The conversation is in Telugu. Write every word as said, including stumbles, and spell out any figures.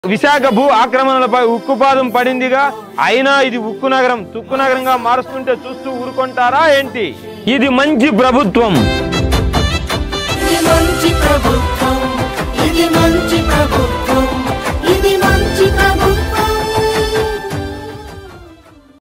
విశాఖ భూ ఆక్రమణలపై ఉక్కుపాదం పడిందిగా, అయినా ఇది ఉక్కు నగరం తుక్కు నగరంగా మారుస్తుంటే చూస్తూ ఊరుకుంటారా ఏంటి? ఇది మంచి ప్రభుత్వం, ఇది మంచి ప్రభుత్వం, ఇది మంచి